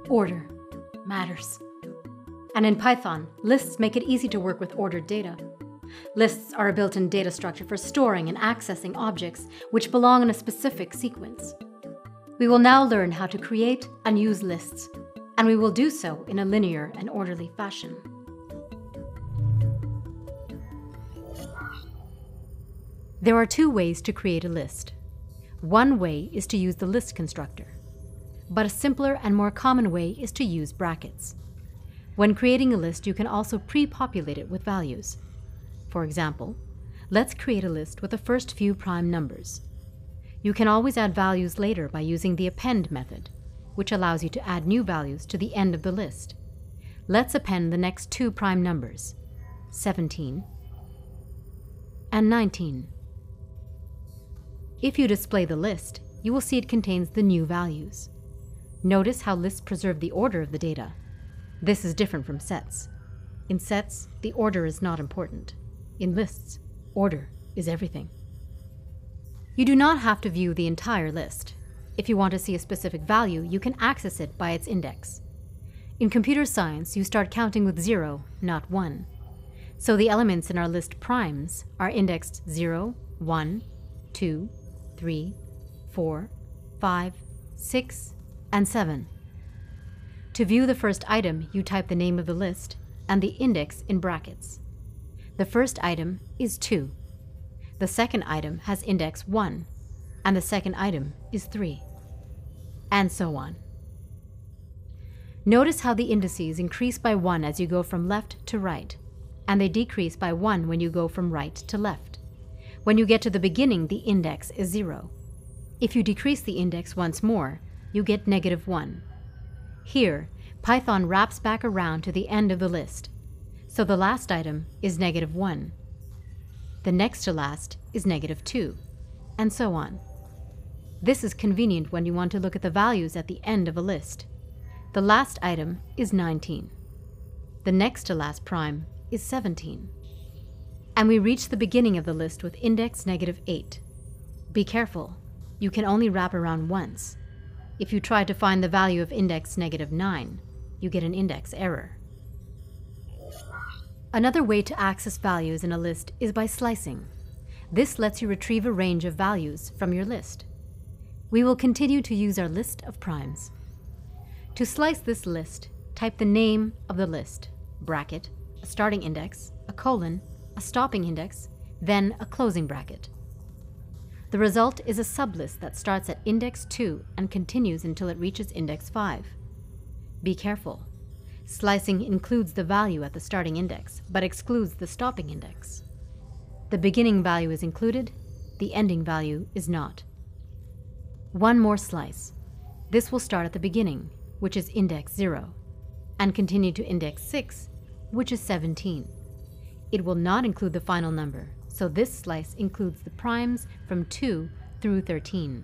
Order matters. And in Python, lists make it easy to work with ordered data. Lists are a built-in data structure for storing and accessing objects which belong in a specific sequence. We will now learn how to create and use lists, and we will do so in a linear and orderly fashion. There are two ways to create a list. One way is to use the list constructor, but a simpler and more common way is to use brackets. When creating a list, you can also pre-populate it with values. For example, let's create a list with the first few prime numbers. You can always add values later by using the append method, which allows you to add new values to the end of the list. Let's append the next two prime numbers, 17 and 19. If you display the list, you will see it contains the new values. Notice how lists preserve the order of the data. This is different from sets. In sets, the order is not important. In lists, order is everything. You do not have to view the entire list. If you want to see a specific value, you can access it by its index. In computer science, you start counting with 0, not 1. So the elements in our list primes are indexed 0, 1, 2, 3, 4, 5, 6, and 7. To view the first item, you type the name of the list and the index in brackets. The first item is 2. The second item has index 1, and the second item is 3, and so on. Notice how the indices increase by 1 as you go from left to right, and they decrease by 1 when you go from right to left. When you get to the beginning, the index is 0. If you decrease the index once more, you get -1. Here, Python wraps back around to the end of the list, so the last item is -1. The next to last is -2, and so on. This is convenient when you want to look at the values at the end of a list. The last item is 19. The next to last prime is 17. And we reach the beginning of the list with index -8. Be careful, you can only wrap around once. If you try to find the value of index -9, you get an index error. Another way to access values in a list is by slicing. This lets you retrieve a range of values from your list. We will continue to use our list of primes. To slice this list, type the name of the list, bracket, a starting index, a colon, a stopping index, then a closing bracket. The result is a sublist that starts at index 2 and continues until it reaches index 5. Be careful. Slicing includes the value at the starting index, but excludes the stopping index. The beginning value is included, the ending value is not. One more slice. This will start at the beginning, which is index 0, and continue to index 6, which is 17. It will not include the final number, so this slice includes the primes from 2 through 13.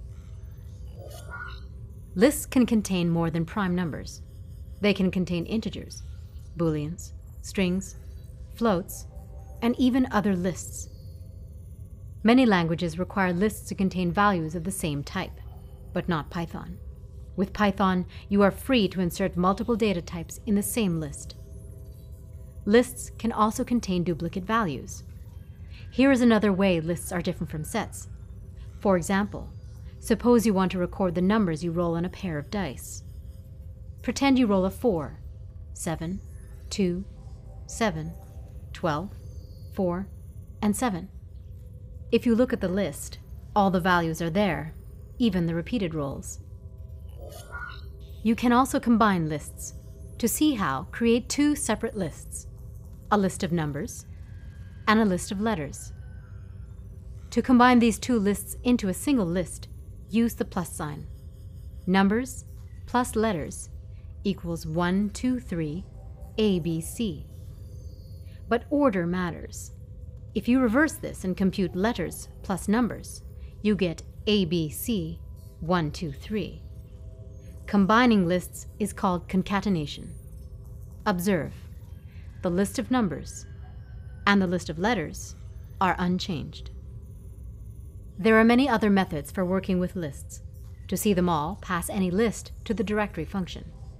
Lists can contain more than prime numbers. They can contain integers, booleans, strings, floats, and even other lists. Many languages require lists to contain values of the same type, but not Python. With Python, you are free to insert multiple data types in the same list. Lists can also contain duplicate values. Here is another way lists are different from sets. For example, suppose you want to record the numbers you roll on a pair of dice. Pretend you roll a 4, 7, 2, 7, 12, 4, and 7. If you look at the list, all the values are there, even the repeated rolls. You can also combine lists. To see how, create two separate lists, a list of numbers and a list of letters. To combine these two lists into a single list, use the plus sign. Numbers plus letters equals 1, 2, 3, A, B, C. But order matters. If you reverse this and compute letters plus numbers, you get A, B, C, 1, 2, 3. Combining lists is called concatenation. Observe, the list of numbers and the list of letters are unchanged. There are many other methods for working with lists. To see them all, pass any list to the directory function.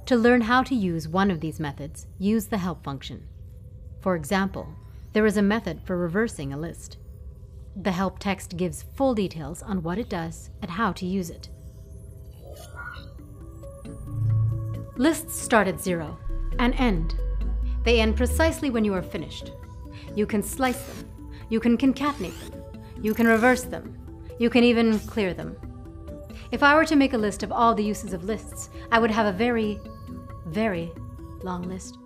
To learn how to use one of these methods, use the help function. For example, there is a method for reversing a list. The help text gives full details on what it does and how to use it. Lists start at 0 and end. They end precisely when you are finished. You can slice them. You can concatenate them. You can reverse them. You can even clear them. If I were to make a list of all the uses of lists, I would have a very, very long list.